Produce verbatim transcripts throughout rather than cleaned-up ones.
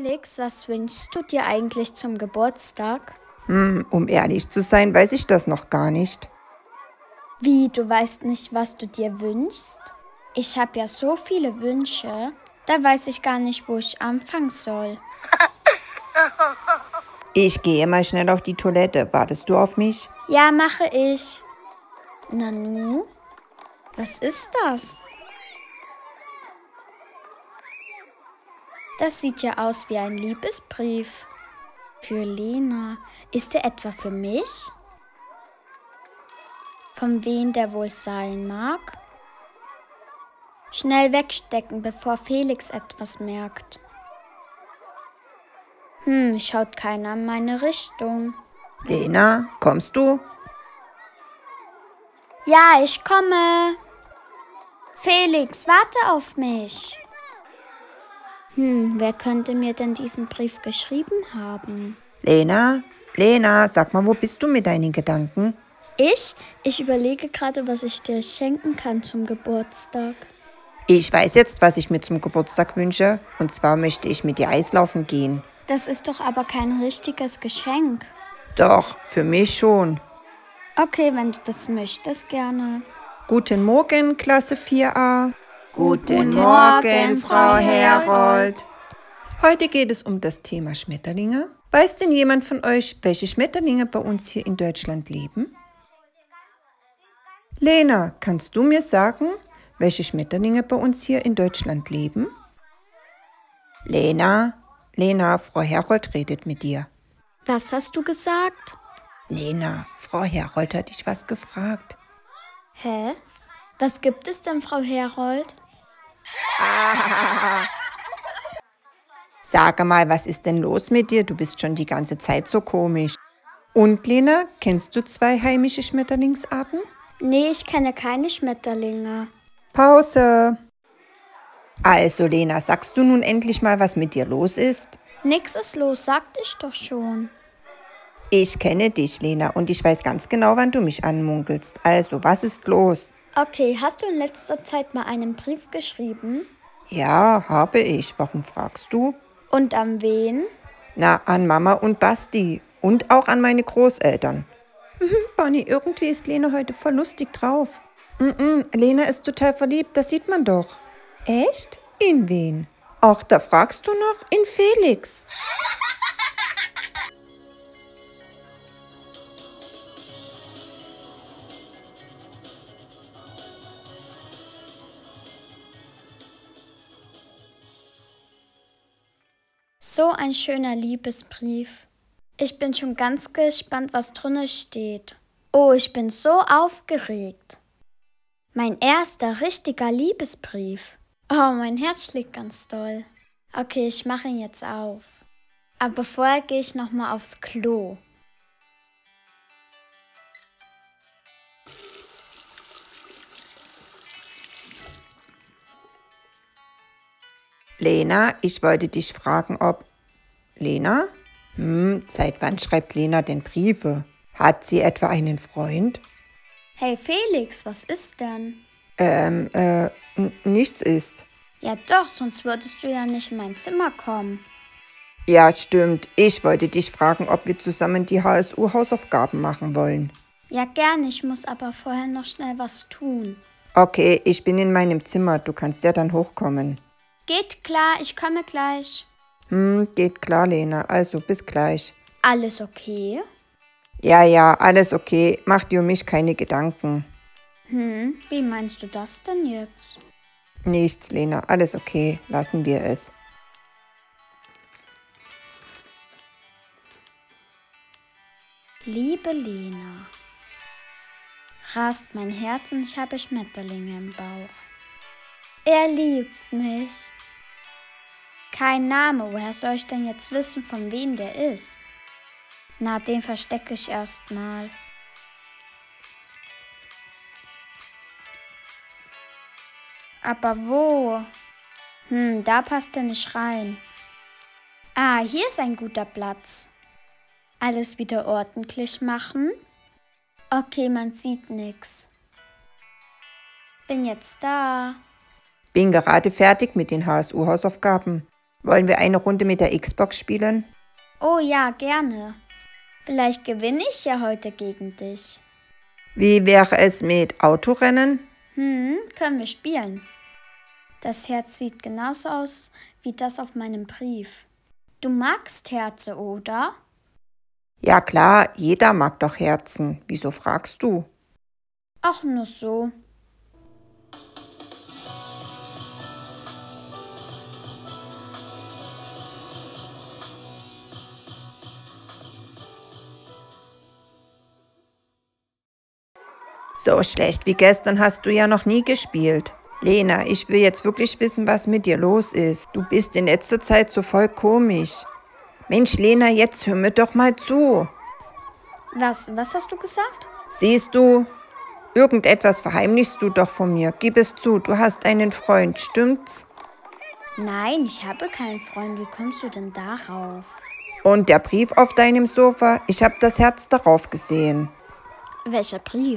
Felix, was wünschst du dir eigentlich zum Geburtstag? Hm, um ehrlich zu sein, weiß ich das noch gar nicht. Wie, du weißt nicht, was du dir wünschst? Ich habe ja so viele Wünsche, da weiß ich gar nicht, wo ich anfangen soll. Ich gehe mal schnell auf die Toilette. Wartest du auf mich? Ja, mache ich. Nanu, was ist das? Das sieht ja aus wie ein Liebesbrief. Für Lena. Ist der etwa für mich? Von wem der wohl sein mag? Schnell wegstecken, bevor Felix etwas merkt. Hm, schaut keiner in meine Richtung. Lena, kommst du? Ja, ich komme. Felix, warte auf mich. Hm, wer könnte mir denn diesen Brief geschrieben haben? Lena? Lena, sag mal, wo bist du mit deinen Gedanken? Ich? Ich überlege gerade, was ich dir schenken kann zum Geburtstag. Ich weiß jetzt, was ich mir zum Geburtstag wünsche. Und zwar möchte ich mit dir Eislaufen gehen. Das ist doch aber kein richtiges Geschenk. Doch, für mich schon. Okay, wenn du das möchtest, gerne. Guten Morgen, Klasse vier a. Guten Morgen, Frau Herold. Heute geht es um das Thema Schmetterlinge. Weiß denn jemand von euch, welche Schmetterlinge bei uns hier in Deutschland leben? Lena, kannst du mir sagen, welche Schmetterlinge bei uns hier in Deutschland leben? Lena, Lena, Frau Herold redet mit dir. Was hast du gesagt? Lena, Frau Herold hat dich was gefragt. Hä? Was gibt es denn, Frau Herold? Ah. Sag mal, was ist denn los mit dir? Du bist schon die ganze Zeit so komisch. Und Lena, kennst du zwei heimische Schmetterlingsarten? Nee, ich kenne keine Schmetterlinge. Pause. Also Lena, sagst du nun endlich mal, was mit dir los ist? Nix ist los, sagte ich doch schon. Ich kenne dich, Lena, und ich weiß ganz genau, wann du mich anmunkelst. Also, was ist los? Okay, hast du in letzter Zeit mal einen Brief geschrieben? Ja, habe ich. Warum fragst du? Und an wen? Na, an Mama und Basti. Und auch an meine Großeltern. Bonnie, irgendwie ist Lena heute voll lustig drauf. Mm-mm, Lena ist total verliebt, das sieht man doch. Echt? In wen? Ach, da fragst du noch? In Felix. So ein schöner Liebesbrief. Ich bin schon ganz gespannt, was drin steht. Oh, ich bin so aufgeregt. Mein erster richtiger Liebesbrief. Oh, mein Herz schlägt ganz doll. Okay, ich mache ihn jetzt auf. Aber vorher gehe ich nochmal aufs Klo. Lena, ich wollte dich fragen, ob... Lena? Hm, seit wann schreibt Lena denn Briefe? Hat sie etwa einen Freund? Hey Felix, was ist denn? Ähm, äh, nichts ist. Ja doch, sonst würdest du ja nicht in mein Zimmer kommen. Ja, stimmt. Ich wollte dich fragen, ob wir zusammen die H S U-Hausaufgaben machen wollen. Ja, gern, ich muss aber vorher noch schnell was tun. Okay, ich bin in meinem Zimmer. Du kannst ja dann hochkommen. Geht klar, ich komme gleich. Hm, geht klar, Lena. Also, bis gleich. Alles okay? Ja, ja, alles okay. Mach dir um mich keine Gedanken. Hm, wie meinst du das denn jetzt? Nichts, Lena. Alles okay. Lassen wir es. Liebe Lena, rast mein Herz und ich habe Schmetterlinge im Bauch. Er liebt mich. Kein Name, woher soll ich denn jetzt wissen, von wem der ist? Na, den verstecke ich erstmal. Aber wo? Hm, da passt er nicht rein. Ah, hier ist ein guter Platz. Alles wieder ordentlich machen. Okay, man sieht nichts. Bin jetzt da. Bin gerade fertig mit den H S U-Hausaufgaben. Wollen wir eine Runde mit der Xbox spielen? Oh ja, gerne. Vielleicht gewinne ich ja heute gegen dich. Wie wäre es mit Autorennen? Hm, können wir spielen. Das Herz sieht genauso aus wie das auf meinem Brief. Du magst Herze, oder? Ja klar, jeder mag doch Herzen. Wieso fragst du? Ach, nur so. So schlecht wie gestern hast du ja noch nie gespielt. Lena, ich will jetzt wirklich wissen, was mit dir los ist. Du bist in letzter Zeit so voll komisch. Mensch, Lena, jetzt hör mir doch mal zu. Was, was hast du gesagt? Siehst du, irgendetwas verheimlichst du doch von mir. Gib es zu, du hast einen Freund, stimmt's? Nein, ich habe keinen Freund. Wie kommst du denn darauf? Und der Brief auf deinem Sofa? Ich habe das Herz darauf gesehen. Welcher Brief?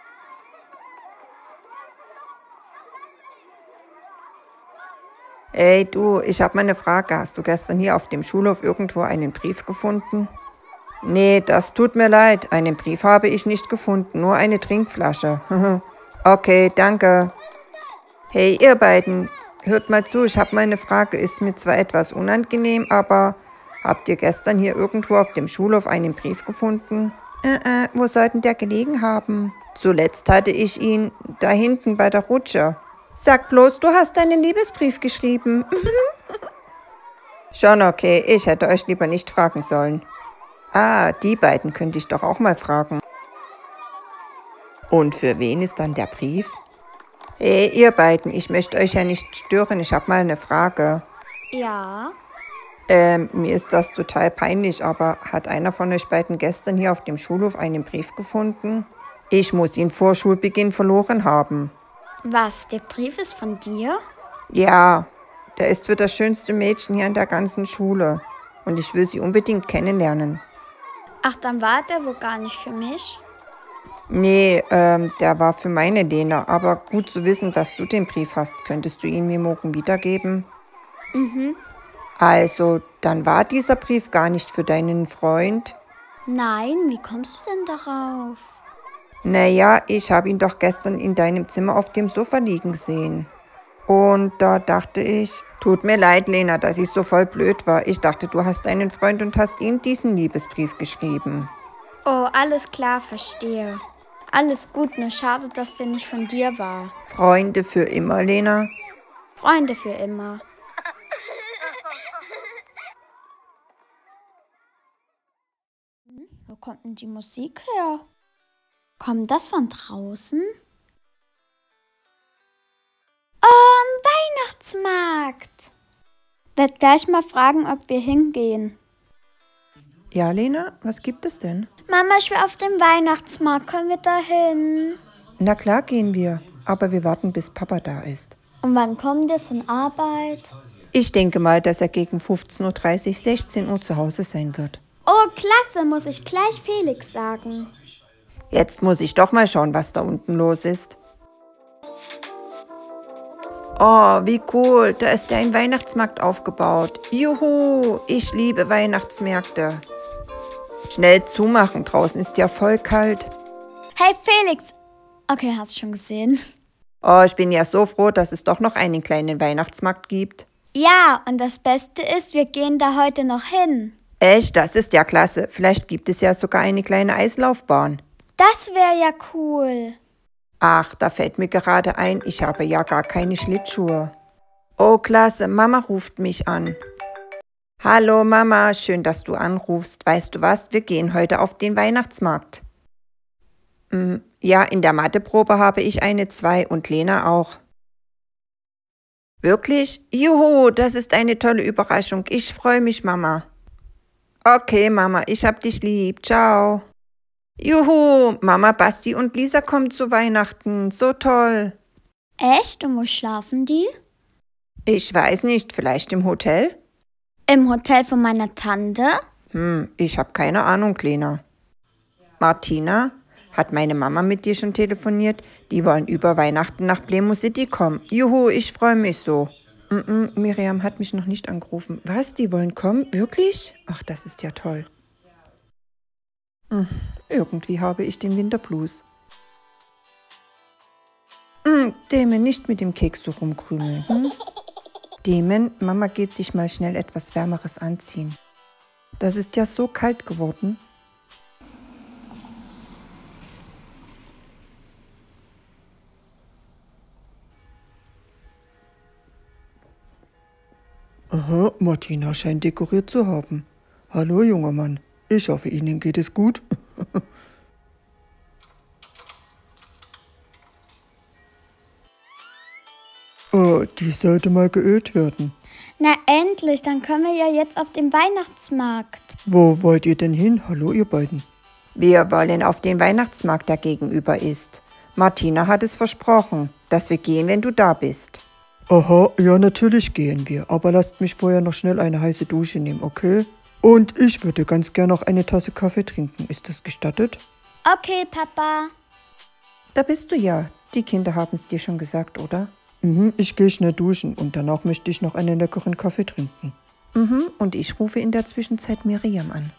Ey, du, ich habe mal eine Frage. Hast du gestern hier auf dem Schulhof irgendwo einen Brief gefunden? Nee, das tut mir leid. Einen Brief habe ich nicht gefunden, nur eine Trinkflasche. Okay, danke. Hey, ihr beiden, hört mal zu, ich habe mal eine Frage. Ist mir zwar etwas unangenehm, aber habt ihr gestern hier irgendwo auf dem Schulhof einen Brief gefunden? Äh, äh, wo sollten der gelegen haben? Zuletzt hatte ich ihn da hinten bei der Rutsche. Sag bloß, du hast einen Liebesbrief geschrieben. Schon okay, ich hätte euch lieber nicht fragen sollen. Ah, die beiden könnte ich doch auch mal fragen. Und für wen ist dann der Brief? Hey, ihr beiden, ich möchte euch ja nicht stören, ich habe mal eine Frage. Ja. Ähm, mir ist das total peinlich, aber hat einer von euch beiden gestern hier auf dem Schulhof einen Brief gefunden? Ich muss ihn vor Schulbeginn verloren haben. Was, der Brief ist von dir? Ja, der ist für das schönste Mädchen hier in der ganzen Schule. Und ich will sie unbedingt kennenlernen. Ach, dann war der wohl gar nicht für mich? Nee, ähm, der war für meine Lena. Aber gut zu wissen, dass du den Brief hast. Könntest du ihn mir morgen wiedergeben? Mhm. Also, dann war dieser Brief gar nicht für deinen Freund? Nein, wie kommst du denn darauf? Naja, ich habe ihn doch gestern in deinem Zimmer auf dem Sofa liegen sehen. Und da dachte ich, tut mir leid, Lena, dass ich so voll blöd war. Ich dachte, du hast einen Freund und hast ihm diesen Liebesbrief geschrieben. Oh, alles klar, verstehe. Alles gut, nur schade, dass der nicht von dir war. Freunde für immer, Lena? Freunde für immer. Hm, wo kommt denn die Musik her? Kommt das von draußen? Oh, am Weihnachtsmarkt. Werd gleich mal fragen, ob wir hingehen. Ja, Lena, was gibt es denn? Mama, ich will auf den Weihnachtsmarkt. Können wir da hin? Na klar gehen wir, aber wir warten, bis Papa da ist. Und wann kommt ihr von Arbeit? Ich denke mal, dass er gegen fünfzehn Uhr dreißig, sechzehn Uhr zu Hause sein wird. Oh, klasse, muss ich gleich Felix sagen. Jetzt muss ich doch mal schauen, was da unten los ist. Oh, wie cool, da ist ja ein Weihnachtsmarkt aufgebaut. Juhu, ich liebe Weihnachtsmärkte. Schnell zumachen, draußen ist ja voll kalt. Hey Felix! Okay, hast du schon gesehen? Oh, ich bin ja so froh, dass es doch noch einen kleinen Weihnachtsmarkt gibt. Ja, und das Beste ist, wir gehen da heute noch hin. Echt, das ist ja klasse. Vielleicht gibt es ja sogar eine kleine Eislaufbahn. Das wäre ja cool. Ach, da fällt mir gerade ein, ich habe ja gar keine Schlittschuhe. Oh, klasse, Mama ruft mich an. Hallo Mama, schön, dass du anrufst. Weißt du was, wir gehen heute auf den Weihnachtsmarkt. Hm, ja, in der Matheprobe habe ich eine zwei und Lena auch. Wirklich? Juhu, das ist eine tolle Überraschung. Ich freue mich, Mama. Okay, Mama, ich hab dich lieb. Ciao. Juhu, Mama, Basti und Lisa kommen zu Weihnachten. So toll. Echt? Und wo schlafen die? Ich weiß nicht, vielleicht im Hotel? Im Hotel von meiner Tante? Hm, ich habe keine Ahnung, Lena. Martina, hat meine Mama mit dir schon telefoniert? Die wollen über Weihnachten nach Plemo City kommen. Juhu, ich freue mich so. Mm -mm, Miriam hat mich noch nicht angerufen. Was, die wollen kommen? Wirklich? Ach, das ist ja toll. Mm, irgendwie habe ich den Winterblues. Mm, Damon, nicht mit dem Keks so rumkrümeln. Hm? Damon, Mama geht sich mal schnell etwas Wärmeres anziehen. Das ist ja so kalt geworden. Aha, Martina scheint dekoriert zu haben. Hallo, junger Mann. Ich hoffe, Ihnen geht es gut. Oh, die sollte mal geölt werden. Na endlich, dann können wir ja jetzt auf den Weihnachtsmarkt. Wo wollt ihr denn hin? Hallo, ihr beiden. Wir wollen auf den Weihnachtsmarkt, der gegenüber ist. Martina hat es versprochen, dass wir gehen, wenn du da bist. Aha, ja, natürlich gehen wir. Aber lasst mich vorher noch schnell eine heiße Dusche nehmen, okay? Und ich würde ganz gern noch eine Tasse Kaffee trinken. Ist das gestattet? Okay, Papa. Da bist du ja. Die Kinder haben es dir schon gesagt, oder? Mhm, ich gehe schnell duschen und danach möchte ich noch einen leckeren Kaffee trinken. Mhm, und ich rufe in der Zwischenzeit Miriam an.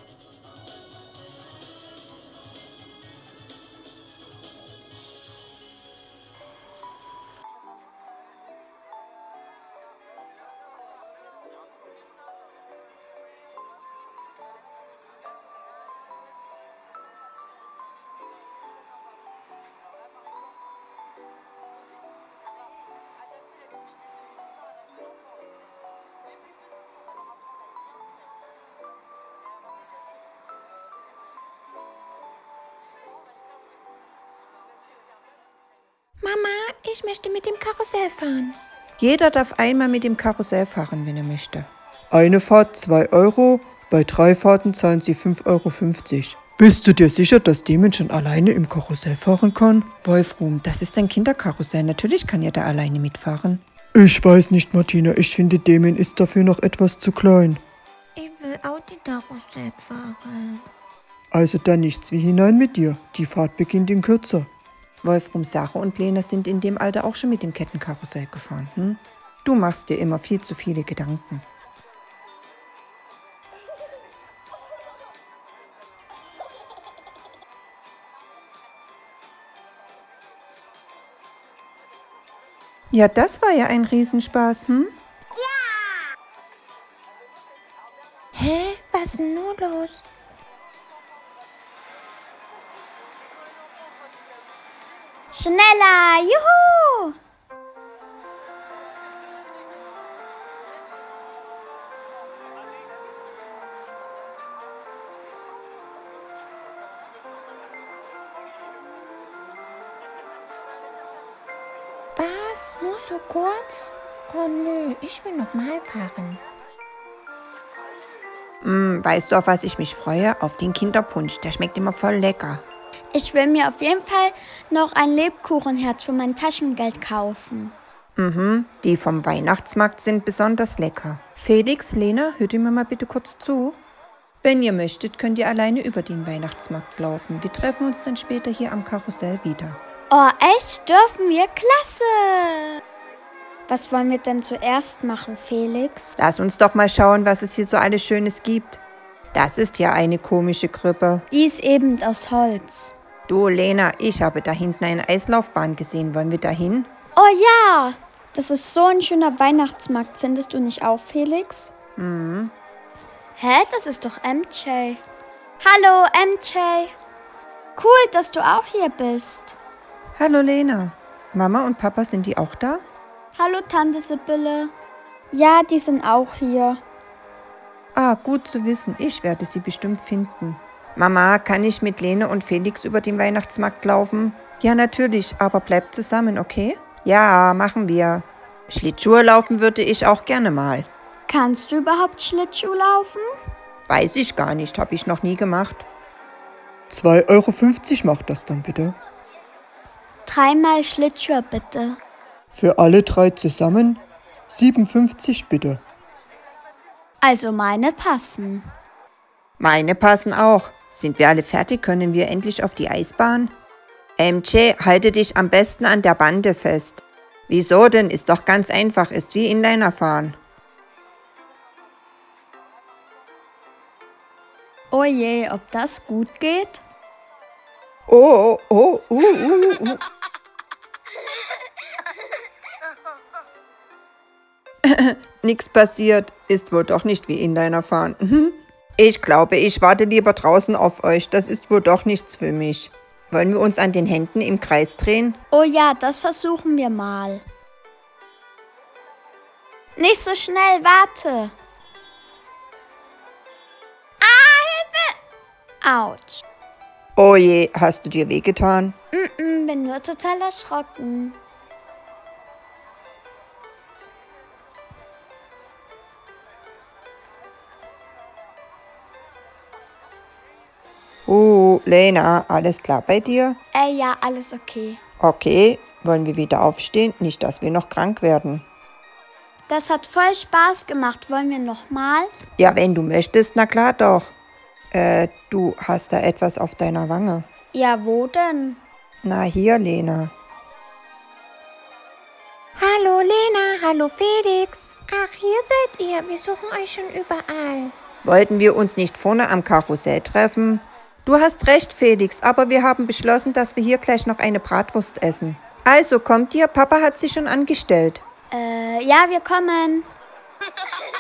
Mama, ich möchte mit dem Karussell fahren. Jeder darf einmal mit dem Karussell fahren, wenn er möchte. Eine Fahrt zwei Euro, bei drei Fahrten zahlen Sie fünf Euro fünfzig. Bist du dir sicher, dass Damon schon alleine im Karussell fahren kann? Wolfram, das ist ein Kinderkarussell, natürlich kann er da alleine mitfahren. Ich weiß nicht, Martina, ich finde Damon ist dafür noch etwas zu klein. Ich will auch die Karussell fahren. Also dann nichts wie hinein mit dir, die Fahrt beginnt in kürzer. Wolfram, Sarah und Lena sind in dem Alter auch schon mit dem Kettenkarussell gefahren. Hm? Du machst dir immer viel zu viele Gedanken. Ja, das war ja ein Riesenspaß, hm? Hä? Was ist denn nur los? Schneller, juhu! Was? Nur so kurz? Oh nö, ich will noch mal fahren. Mm, weißt du, auf was ich mich freue? Auf den Kinderpunsch, der schmeckt immer voll lecker. Ich will mir auf jeden Fall noch ein Lebkuchenherz für mein Taschengeld kaufen. Mhm, die vom Weihnachtsmarkt sind besonders lecker. Felix, Lena, hört ihr mir mal bitte kurz zu? Wenn ihr möchtet, könnt ihr alleine über den Weihnachtsmarkt laufen. Wir treffen uns dann später hier am Karussell wieder. Oh, echt? Dürfen wir? Klasse! Was wollen wir denn zuerst machen, Felix? Lass uns doch mal schauen, was es hier so alles Schönes gibt. Das ist ja eine komische Krippe. Die ist eben aus Holz. Du, Lena, ich habe da hinten eine Eislaufbahn gesehen. Wollen wir da hin? Oh ja! Das ist so ein schöner Weihnachtsmarkt, findest du nicht auch, Felix? Mhm. Hä? Das ist doch M J. Hallo, M J. Cool, dass du auch hier bist. Hallo, Lena. Mama und Papa, sind die auch da? Hallo, Tante Sibylle. Ja, die sind auch hier. Ah, gut zu wissen. Ich werde sie bestimmt finden. Mama, kann ich mit Lene und Felix über den Weihnachtsmarkt laufen? Ja, natürlich, aber bleibt zusammen, okay? Ja, machen wir. Schlittschuhe laufen würde ich auch gerne mal. Kannst du überhaupt Schlittschuh laufen? Weiß ich gar nicht, habe ich noch nie gemacht. zwei Euro fünfzig macht das dann bitte. Dreimal Schlittschuh bitte. Für alle drei zusammen siebenundfünfzig bitte. Also meine passen. Meine passen auch. Sind wir alle fertig? Können wir endlich auf die Eisbahn? M J, halte dich am besten an der Bande fest. Wieso denn? Ist doch ganz einfach, ist wie Inliner fahren. Oh je, ob das gut geht? Oh, oh, uh, uh, uh. Nix passiert, ist wohl doch nicht wie Inliner fahren. Mhm. Ich glaube, ich warte lieber draußen auf euch, das ist wohl doch nichts für mich. Wollen wir uns an den Händen im Kreis drehen? Oh ja, das versuchen wir mal. Nicht so schnell, warte. Ah, Hilfe! Autsch. Oh je, hast du dir wehgetan? Mm-mm, bin nur total erschrocken. Uh, Lena, alles klar bei dir? Äh, ja, alles okay. Okay, wollen wir wieder aufstehen? Nicht, dass wir noch krank werden. Das hat voll Spaß gemacht. Wollen wir nochmal? Ja, wenn du möchtest, na klar doch. Äh, du hast da etwas auf deiner Wange. Ja, wo denn? Na, hier, Lena. Hallo Lena, hallo Felix. Ach, hier seid ihr. Wir suchen euch schon überall. Wollten wir uns nicht vorne am Karussell treffen? Du hast recht, Felix, aber wir haben beschlossen, dass wir hier gleich noch eine Bratwurst essen. Also, kommt ihr? Papa hat sich schon angestellt. Äh, ja, wir kommen.